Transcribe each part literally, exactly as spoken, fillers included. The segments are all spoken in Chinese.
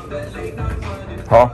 好。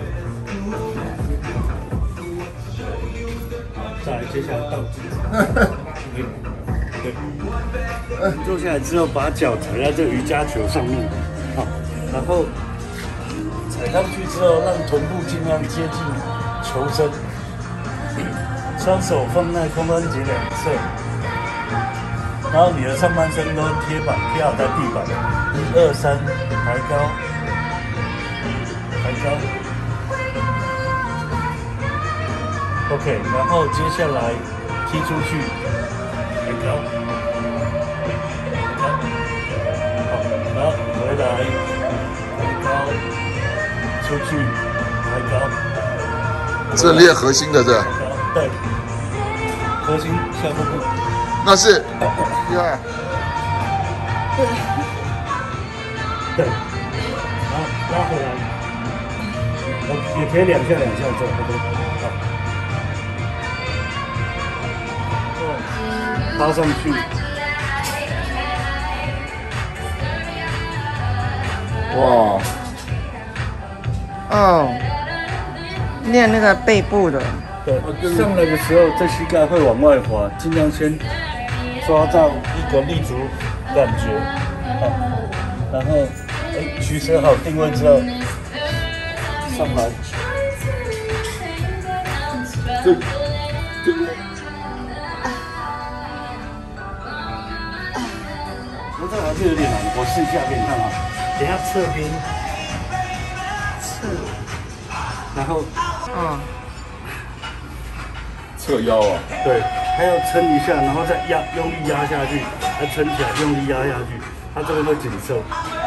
再来，接下来倒置。对，坐下来之后，把脚踩在这瑜伽球上面，好，然后踩上去之后，让臀部尽量接近球身，双手放在髋关节两侧，然后你的上半身都贴板贴好在地板，一二三，抬高，抬高。OK， 然后接下来踢出去，抬高，抬高，好，然后回来，抬高，出去，抬高。 这练核心的这。 对，核心下腹部。 那是，厉害。 对。对。然后拉回来，呃，也可以两下两下做，对不对？好。拉上去， 哇， 哦，练那个背部的。 对，上来的时候，这膝盖会往外滑，尽量先抓到一个立足感觉，好，然后哎取舍好定位之后，上来，这这。这还是有点难，我试一下给你看啊。等一下侧边， 侧， 然后， 嗯， 侧腰啊。 对，还要撑一下，然后再压，用力压下去，再撑起来，用力压下去，它这边会紧凑。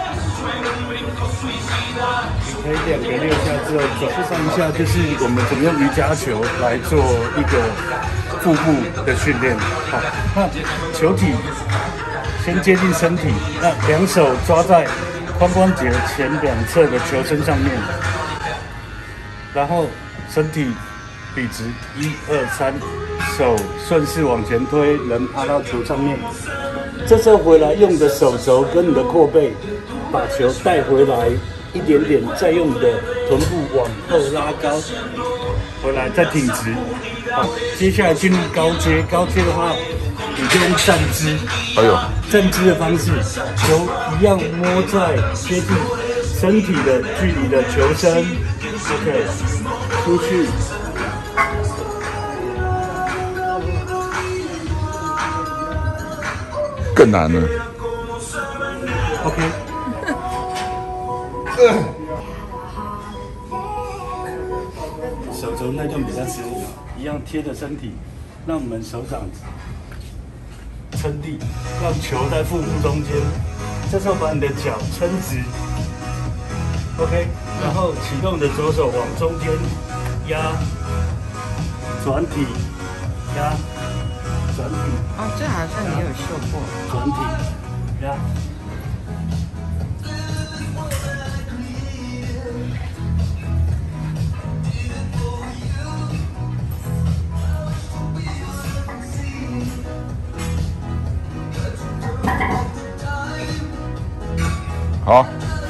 可以两个六下之后转上一下，就是我们怎么用瑜伽球来做一个腹部的训练。好，那球体。先接近身体，那两手抓在髋关节前两侧的球身上面，然后身体笔直，一二三，手顺势往前推，人趴到球上面。这时候回来用你的手肘跟你的阔背，把球带回来一点点，再用你的臀部往后拉高，回来再挺直。好，接下来进入高阶，高阶的话。你就用站姿， 哎呦， 站姿的方式，球一样摸在接近身体的距离的球身 ，OK， 出去， 更难了 ，OK， 手肘那就比较直，一样贴着身体，让我们手掌。撑地，让球在腹部中间。这时候把你的脚撑直 ，OK， 然后启动你的左手往中间压，转体，压，转体。 哦，这好像也有秀过。 转体，压。 好。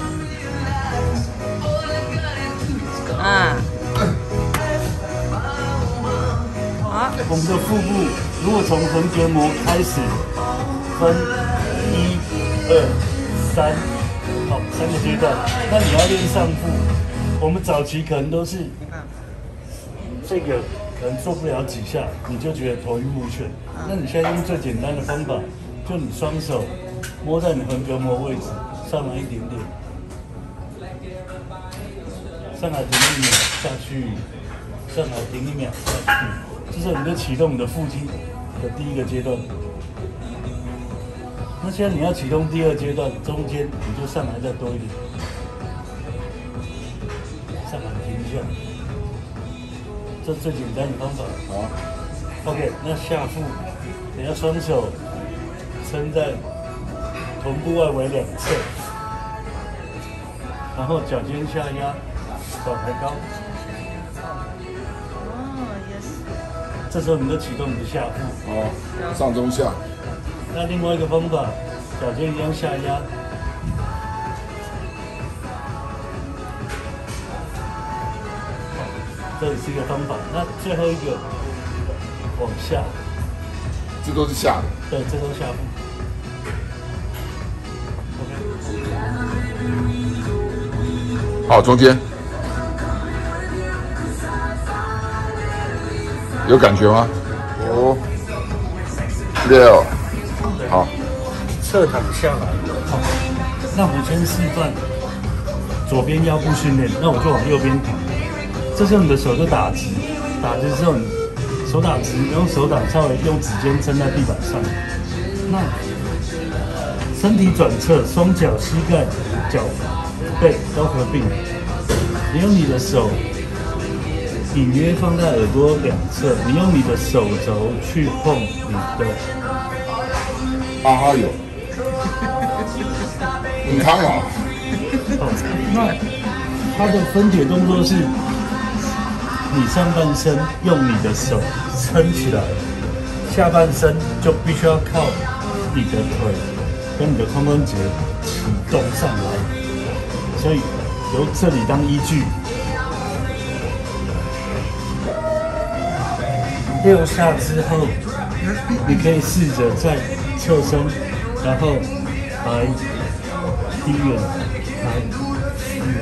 啊。好。 我们的腹部如果从横膈膜开始分一、二、三，好，三个阶段。那你要练上腹，我们早期可能都是这个可能做不了几下，你就觉得头晕目眩。那你现在用最简单的方法，就你双手摸在你横膈膜位置。上来一点点，上来停一秒，下去，上来停一秒，下去，这时候你就启动你的腹肌的第一个阶段。那现在你要启动第二阶段，中间你就上来再多一点，上来停一下，这是最简单的方法。好 ，OK， 那下腹，等下双手撑在臀部外围两侧。然后脚尖下压，手抬高。 哦，也是。 这时候你就启动你的下腹。 哦，上中下。 那另外一个方法，脚尖一样下压， 这也是一个方法。那最后一个往下， 这都是下的。 对，这都下部。OK。 好，中间有感觉吗？五、六，好， 侧躺下来。好，那我先示范左边腰部训练，那我就往右边躺。这时候你的手就打直，打直之后你手打直，用手掌稍微用指尖撑在地板上。那身体转侧，双脚、膝盖、脚背都合并。你用你的手隐约放在耳朵两侧，你用你的手肘去碰你的。 啊哈有，很烫啊。 好，那它的分解动作是，你上半身用你的手撑起来，下半身就必须要靠你的腿跟你的髋关节启动上来，所以由这里当依据。六下之后，你可以试着再侧身，然后来低远，来低远。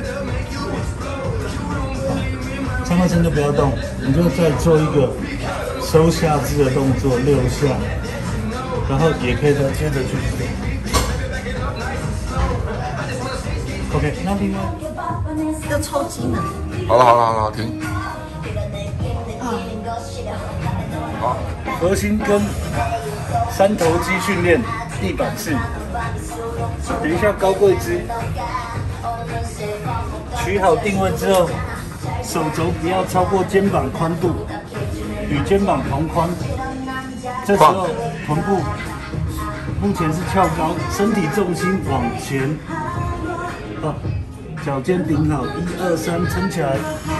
好，上半身就不要动，你就再做一个收下肢的动作，六下，然后也可以再接着去做。OK， 那另外要抽筋了。 好了好了好了，停。好， 核心跟三头肌训练，地板式。等一下高跪姿，取好定位之后，手肘不要超过肩膀宽度，与肩膀同宽。这时候臀部目前是翘高，身体重心往前。好，脚尖顶好，一二三，撑起来，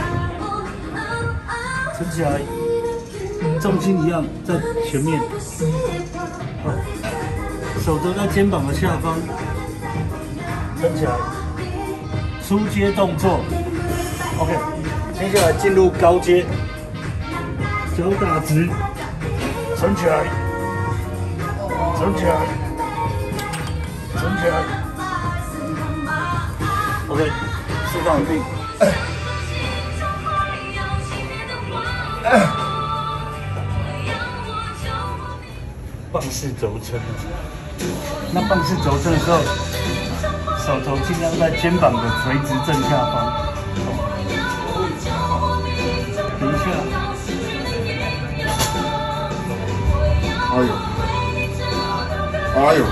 撑起来。重心一样在前面，好，手肘在肩膀的下方，撑起来，出阶动作 ，OK， 接下来进入高阶，脚打直，撑起来，撑起来，撑起来 ，OK， 释放完毕。棒式轴撑，那棒式轴撑的时候，手肘尽量在肩膀的垂直正下方。等一下， 哎呦，哎呦，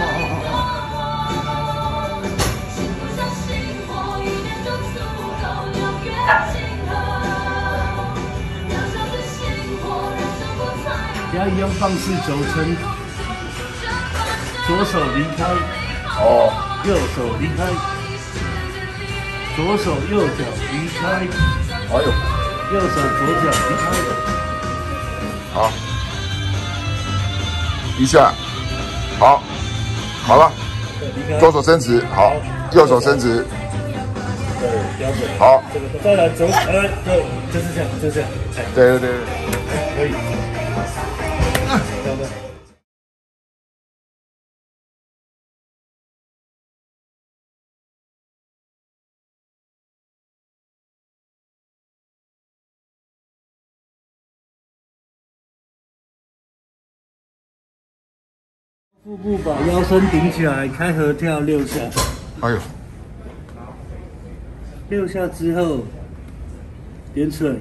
不要一样棒式轴撑，左手离开， 哦， 右手离开，左手右脚离开， 哎呦， 右手左脚离开。 好，一下，好，好了，左手伸直，好，右手伸直， 对，标准。 好， 这个再来左，哎，对，就是这样，就是这样，哎， 对对对， 可以。标准。腹部把腰身顶起来，开合跳六下。 哎呦， 六下之后，点水，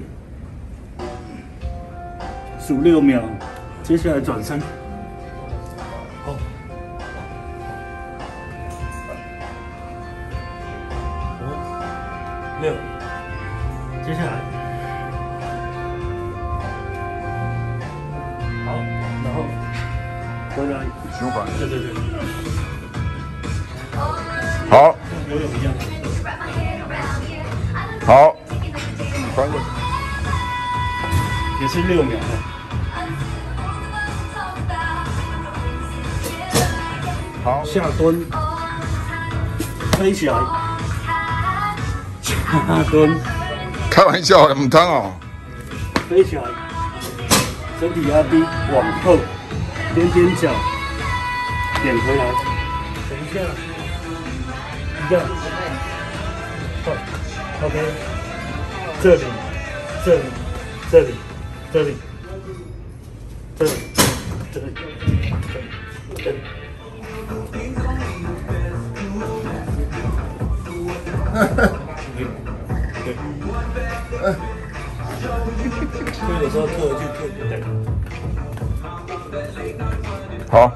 数六秒，接下来转身。好，五、六，接下来，好，然后回来。 循环， 对对对， 好， 游泳一样。 好，翻过去， 也是六秒。 好， 下蹲，飞起来，下蹲， 开玩笑，母汤哦。 飞起来，身体压低，往后，踮踮脚，点回来，等一下，一样，好 ，OK， 这里，这里，这里，这里，这里，这里，这里。 对，所以有时候特就特对。 好，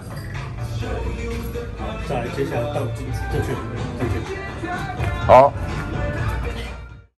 再来，接下来到正确，正确。 好。